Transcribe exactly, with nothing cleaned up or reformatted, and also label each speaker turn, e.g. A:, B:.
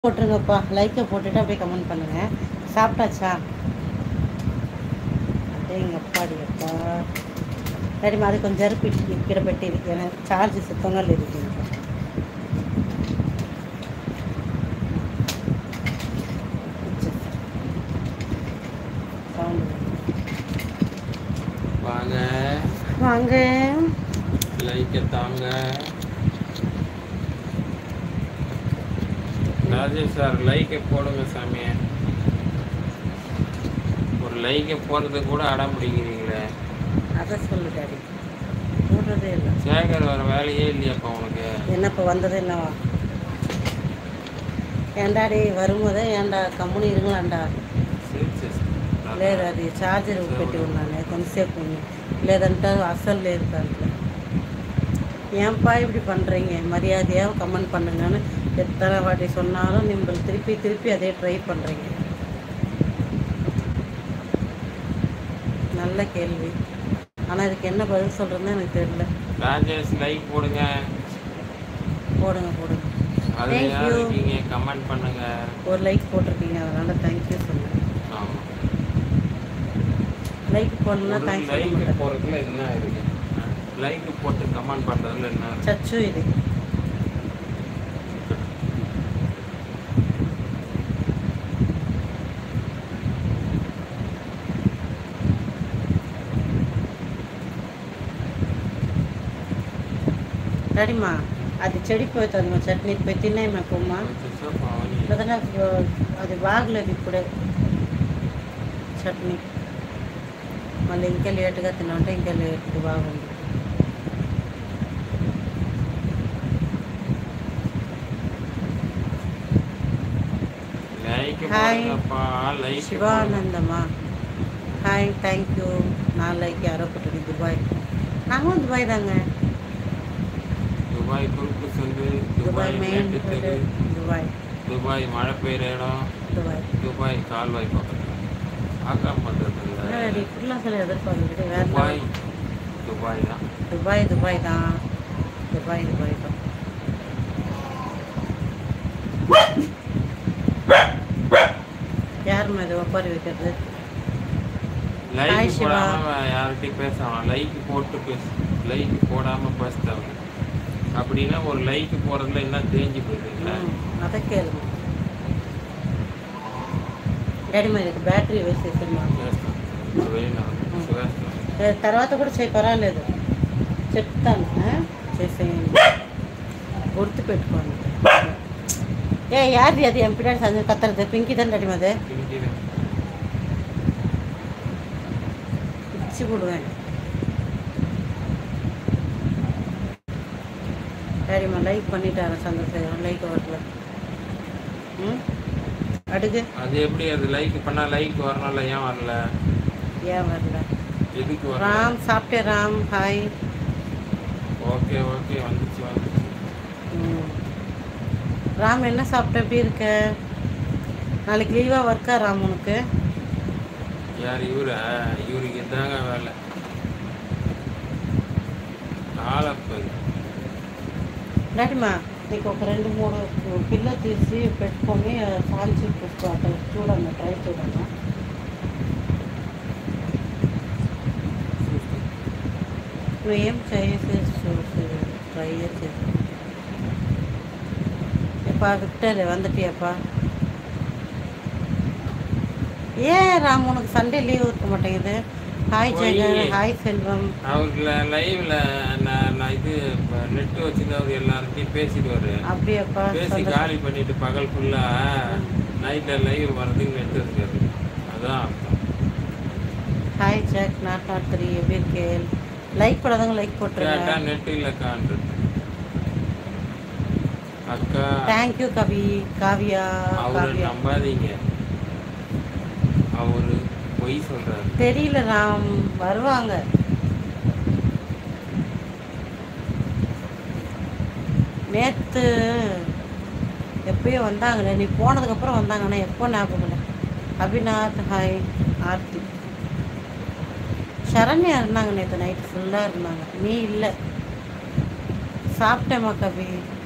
A: போட்டுருங்கப்பா, லைக்கை போட்டுட்டு அப்படியே கமெண்ட் பண்ணுங்க. சாப்பிட்டாச்சா? அடேங்கப்பாடி அப்பா. சரிம்மா, அது கொஞ்சம் ஜருப்பு ఇక్కడ పెట్టి எனக்கு சார்ஜ் சுத்தంగా లేదు దీంట్లో.
B: வாங்க
A: வாங்க,
B: லைக்கை தாங்க. ராஜேஷ் சார் லைக்கை போடுங்க சாமி. ஒரு லைக்கை போடுறது கூட அடம் பிடிக்கிறீங்களே.
A: அதை சொல்லு டாடி, போடுறதே இல்லை.
B: சேகர் வர வேலையே இல்லையாப்பா உனக்கு?
A: என்னப்பா வந்தது என்னவா? ஏண்டாடி வரும்போதே ஏண்டா கம்முனி இருங்களாண்டா. లేదు అది ఛార్జర్ పెట్టి ఉన్నాను కొంతసేపు లేదంటే అస్సలు లేదు దాంట్లో. ஏன்ப்பா இப்படி பண்ணுறீங்க? மரியாதையாக கமெண்ட் பண்ணுங்கன்னு எத்தனை வாட்டி சொன்னாலும் நீங்கள் திருப்பி திருப்பி அதே ட்ரை பண்ணுறீங்க. நல்ல கேள்வி, ஆனால் இதுக்கு என்ன பதில் சொல்கிறதுன்னு எனக்கு தெரியல.
B: ராஜேஷ் லைக் போடுங்க
A: போடுங்க போடுங்க.
B: தேங்க்யூ. கமெண்ட் பண்ணுங்க.
A: ஒரு லைக் போட்டிருக்கீங்க, அதனால் தேங்க்யூ சொல்லுங்கள்.
B: ஆமாம்,
A: லைக் போடணும்னா தேங்க்ஸ்
B: லைக் போடுறதுல என்ன இருக்கு? லைக் போட்டு கமெண்ட் பண்ணுறதுல என்ன
A: சச்சு இது? డాడీమా అది చెడిపోతుంది, మా చట్నీ పోయి తిన్నాయి మాకు అమ్మ. లేదంటే అది బాగలేదు ఇప్పుడే చట్నీ. మళ్ళీ ఇంకా లేట్గా తిన్నామంటే ఇంకా లేట్ బాగుంది. హాయ్ శివానందమ్మా, హాయ్ தேங்க்யூ. நாளைக்கு யாரோ போட்டு துபாய். நாங்களும் துபாய் தாங்க.
B: துபாய் குறுக்கு சொல்லு.
A: Dubai main Dubai.
B: துபாய் மழை பெய்கிற இடம்.
A: துபாய்
B: துபாய் கால்வாய் பக்கத்தில் ஆக்காம பண்ணுறது
A: இப்படிலாம் சில எதிர்பார்க்குறது வேறு.
B: துபாய் துபாய் தான்.
A: துபாய் துபாய் தான். துபாய் துபாய் தான். யார் மாதிரி ஒப்பாரி வைக்கிறது?
B: லைக் போடாம யார்கிட்டையும் பேசலாம். லைக் போட்டு பேச, லைக் போடாமல் பேசுறவங்க அப்படின்னா ஒரு லைக் போடுறதுல என்ன தேஞ்சு போயிருக்குங்களா?
A: அதை கேளுங்க. డాడీ మరి బ్యాటరీ వేసేసిమ్మా. తర్వాత కూడా చేయి, పర్వాలేదు, చెప్తాను చేసేయండి, గుర్తు పెట్టుకోండి. ఏ యాది అది ఎంపీడాడి సంజయ్ కత్తరది పింకిదని డాడీ మదే ఇచ్చి கொடுவேன். டாடிமா லைக் பண்ணிட்டாரா சந்திரசேகரன்? லைக் வரல. ம் அடுக்கு
B: அது எப்படி? அது லைக் பண்ணா லைக் வரணும்ல, ஏன் வரல?
A: ஏன் வரல?
B: எதுக்கு வரல?
A: ராம் சாப்பிட்டே. ராம் ஹாய்.
B: ஓகே ஓகே, வந்துச்சு வந்துச்சு.
A: ம் ராம் என்ன சாப்பிட்ட? எப்படி இருக்க? நாளைக்கு லீவாக ஒர்க்கா ராம் உனக்கு?
B: யார் இவரா? இவருக்கு இதாங்க வேலை. ఆలప్పది.
A: డాడీమా నీకు ఒక రెండు మూడు పిల్ల తీసి పెట్టుకొని కాల్చి పెట్టుకో. అక్కడ చూడమ్మా, ట్రై చూడమ్మా. నువ్వు ఏం చేసి చూసి ట్రై చేసి எப்பா விக்டர் வந்துட்டியாப்பா? ஏன் ராம் உனக்கு சண்டே லீவ் இருக்க மாட்டேங்குது? Hi Jagan, hi Selvam.
B: அவருக்கு லைவ்ல நான் இது நெட் வச்சுருந்து அவர் எல்லார்கிட்டையும் பேசிடுவாரு.
A: அப்படியாப்பா?
B: பேசி காலி பண்ணிட்டு பகல் ஃபுல்லா நைட்ல லைவ் வரதுக்கு நெட் இருக்காது, அதான் அர்த்தம்.
A: Hi Jack nought nought three, எப்படி இருக்கே? லைக் போடாதவங்க லைக் போட்டுருங்க.
B: நெட் இல்லக்கான்றது அக்கா.
A: தேங்க்யூ கவி காவியா.
B: அவரை நம்பாதீங்க, அவரு பொய் சொல்றாரு.
A: தெரியல ராம், வருவாங்க. நேற்று எப்பயோ வந்தாங்களே, நீ போனதுக்கப்புறம் வந்தாங்கண்ணா, எப்போ ஞாபகம் இல்லை. அபிநாத் ஹாய். ஆர்த்தி சரண்யா இருந்தாங்க நேற்று நைட்டு ஃபுல்லாக இருந்தாங்க. நீ இல்லை. சாப்பிட்டேம்மா கவி.